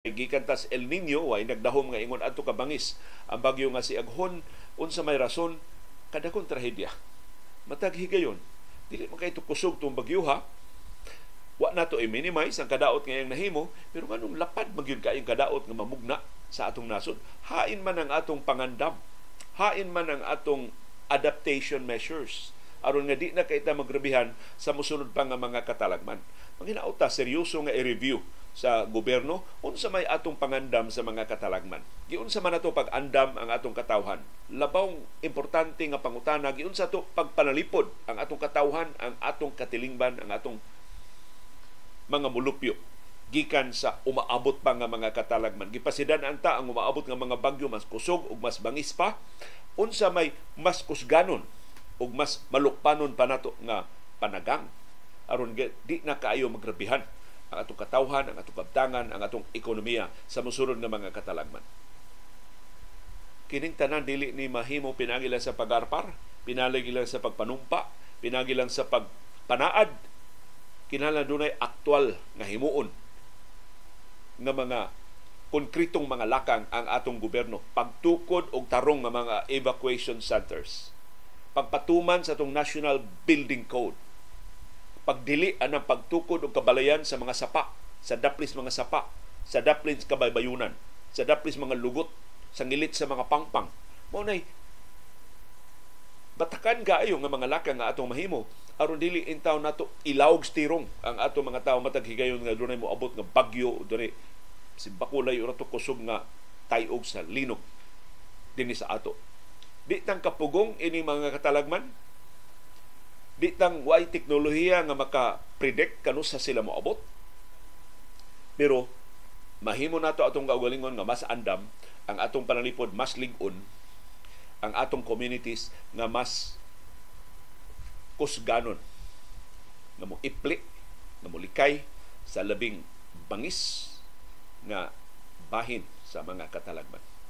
gikan tas El Nino way nagdahom nga ingon adto ka bangis ang bagyo nga si Aghon unsa may rason kadakong trahedya matag higayon dili man kay kusog tong bagyo ha wa nato i-minimize ang kadaot ngayong nahimo pero nganong lapad magyud kaayong kadaot nga mamugna sa atong nasod hain man ang atong pangandam hain man ang atong adaptation measures aron nga di na kay ta magrebihan sa mosunod pa nga mga katalagman manghinaot ta seryoso nga i-review sa gobyerno unsa may atong pangandam sa mga katalagman giunsa man nato pag-andam ang atong katawhan labaw importante nga pangutana giunsa to pagpanalipod ang atong katawhan ang atong katilingban ang atong mga mulupyo gikan sa umaabot pa nga mga katalagman gipasidan anta ang umaabot nga mga bagyo mas kusog ug mas bangis pa unsa may mas kusganon ug mas malukpanon pa nato nga panagang aron di na kaayo magrebihan ang atong katawhan, ang atong kabtangan, ang atong ekonomiya sa mosunod nga mga katalagman. Kining tanan dili ni mahimo pinagi lang sa pagarpar, pinagi lang sa pagpanumpa, pinagi lang sa pagpanaad. Kinahanglan dunay aktual nga himuon nga mga konkretong mga lakang ang atong gobyerno. Pagtukod og tarong nga mga evacuation centers. Pagpatuman sa atong National Building Code pagdili ang pagtukod og kabalayan sa mga sapa, sa daplis mga sapa, sa daplis kabaybayunan, sa daplis mga lugot, sa ngilit sa mga pangpang. Mao nay batakan kaayo nga mga lakang nga atong mahimo aron dili intaw nato ilawog stirong ang atong mga tawo matag higayon nga dunay moabot nga bagyo dunay simbakulay ura to kusog nga tayog sa linog dinhi sa ato. Di tang kapugong ini mga katalagman di tang way teknolohiya nga maka-predict kano sa sila moabot. Pero mahimo nato atong kaugalingon nga mas andam ang atong panalipod, mas lig-on ang atong communities nga mas kusganon nga mo ipli nga mo likay sa labing bangis nga bahin sa mga katalagman.